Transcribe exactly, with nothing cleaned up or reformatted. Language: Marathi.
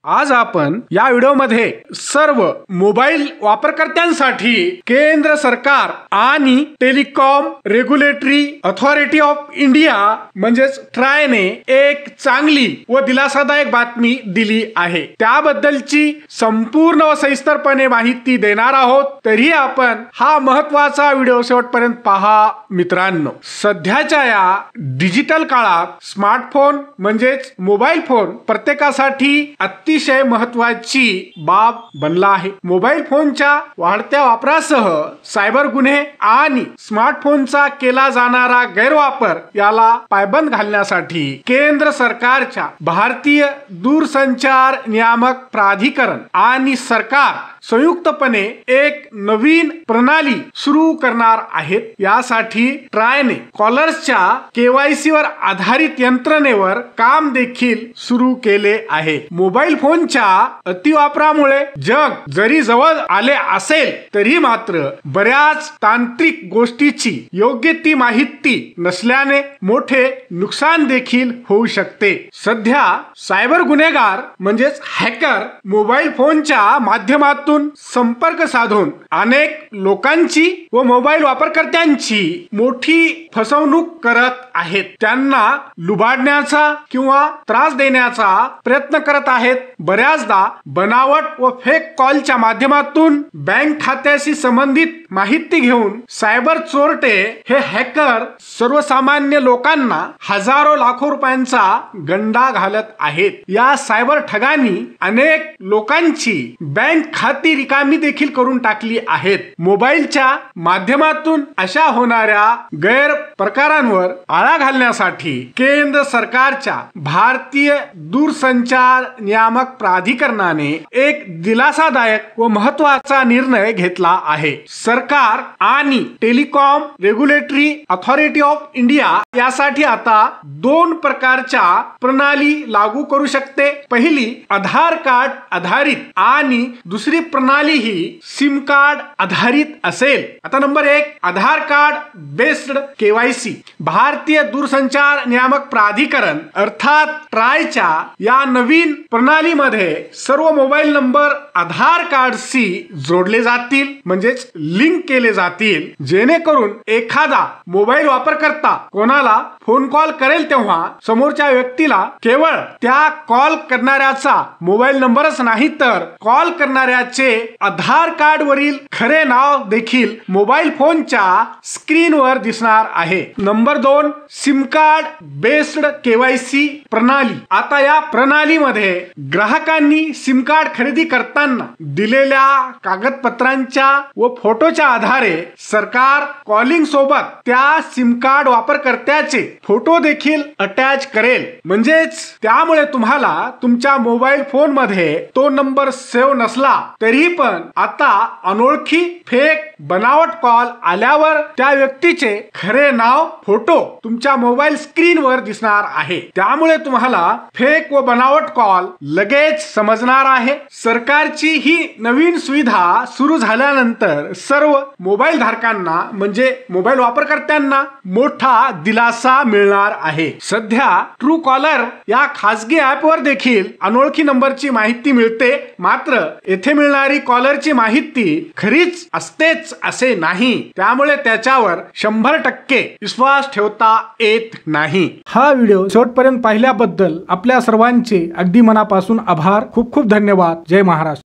आज आपण या व्हिडिओमध्ये सर्व मोबाईल वापरकर्त्यांसाठी केंद्र सरकार आणि telecom regulatory authority of India म्हणजेच ट्रायने एक चांगली व दिलासादायक बातमी दिली आहे। त्याबद्दलची संपूर्ण व सविस्तरपणे माहिती देणार आहोत, तरी आपण हा महत्त्वाचा व्हिडिओ शेवटपर्यंत पहा मित्रांनो। सध्याच्या या डिजिटल काळात स्मार्टफोन म्हणजेच मोबाईल फोन प्रत्येकासाठी अतिशय महत्त्वाची बाब बनला आहे। मोबाईल फोनच्या वाढत्या वापरासह सायबर गुन्हे आणि स्मार्टफोनचा केला जाणारा गैरवापर याला पायबंद घालण्यासाठी केंद्र सरकारच्या भारतीय दूरसंचार नियामक प्राधिकरण आणि सरकार संयुक्तपणे एक नवीन प्रणाली सुरू करणार आहेत। यासाठी ट्रायने कॉलर्सच्या केवायसी वर आधारित यंत्रणेवर काम देखील सुरू केले आहे। मोबाईल फोनच्या अतिवापरामुळे जग जरी जवळ आले असेल तरी मात्र बऱ्याच तांत्रिक गोष्टीची योग्य ती माहिती नसल्याने मोठे नुकसान देखील होऊ शकते। सध्या सायबर गुन्हेगार म्हणजेच हॅकर मोबाईल फोनच्या माध्यमातून संपर्क साधून अनेक लोकांची व मोबाईल वापरकर्त्यांची मोठी फसवणूक करत आहेत। त्यांना लुबाडण्याचा किंवा त्रास देण्याचा प्रयत्न करत आहेत। बऱ्याचदा बनावट व फेक कॉलच्या माध्यमातून बँक खात्याशी संबंधित माहिती घेऊन सायबर चोरटे हे हॅकर सर्वसामान्य लोकांना हजारो लाखो रुपयांचा गंडा घालत आहेत। या सायबर ठगांनी अनेक लोकांची बँक खाती रिकामी देखील करून टाकली आहेत। मोबाईलच्या माध्यमातून अशा होणाऱ्या गैर प्रकारांवर आळा घालण्यासाठी केंद्र सरकारच्या भारतीय दूरसंचार नियामक प्राधिकरणाने एक दिलासादायक व महत्त्वाचा निर्णय घेतला आहे। सरकार आणि telecom regulatory authority of India यासाठी आता दोन प्रकारच्या प्रणाली लागू करू शकते। पहिली आधार कार्ड आधारित आणि दुसरी प्रणाली ही सिम कार्ड आधारित असेल। आता नंबर एक आधार कार्ड बेस्ड केवायसी। भारतीय दूरसंचार नियामक प्राधिकरण अर्थात ट्रायच्या या नवीन प्रणालीमध्ये सर्व मोबाईल नंबर आधार कार्डशी जोडले जातील म्हणजेच लिंक केले जातील, जेणेकरून एखादा मोबाईल वापरकर्ता कोणाला फोन कॉल करेल तेव्हा समोरच्या व्यक्तीला केवळ त्या कॉल करणाऱ्याचा मोबाईल नंबरच नाही तर कॉल करणाऱ्याचे आधार कार्ड वरील खरे नाव देखील मोबाईल फोनच्या स्क्रीनवर दिसणार आहे। नंबर दोन सिम कार्ड बेस्ड केवायसी प्रणाली। आता या प्रणालीमध्ये ग्राहकांनी सिम कार्ड खरेदी करताना दिलेल्या कागदपत्रांच्या व फोटोच्या आधारे सरकार कॉलिंग सोबत त्या सिम कार्ड वापरकर्त्याचे फोटो देखील अटॅच करेल। म्हणजेच त्यामुळे तुम्हाला तुमच्या मोबाईल फोन मध्ये तो नंबर सेव्ह नसला तरी पण आता अनोळखी फेक बनावट कॉल आल्यावर त्या व्यक्तीचे खरे नाव फोटो तुमच्या मोबाईल स्क्रीनवर दिसणार आहे। त्यामुळे तुम्हाला फेक व बनावट कॉल लगेच समजणार आहे। सरकारची ही नवीन सुविधा सुरू झाल्यानंतर सर्व मोबाईल धारकांना म्हणजे मोबाईल वापरकर्त्यांना मोठा दिलासा मिळणार आहे। सध्या ट्रू कॉलर या खासगी ऍप वर देखील अनोळखी नंबरची माहिती मिळते, मात्र येथे मिळणारी कॉलरची माहिती खरीच असतेच असे नाही। त्यामुळे त्याच्यावर शंभर टक्के विश्वास ठेवता येत नाही। हा व्हिडिओ शेवटपर्यंत पाहिल्याबद्दल आपल्या सर्वांचे अगदी मनापासून आभार। खूप खूप धन्यवाद। जय महाराष्ट्र।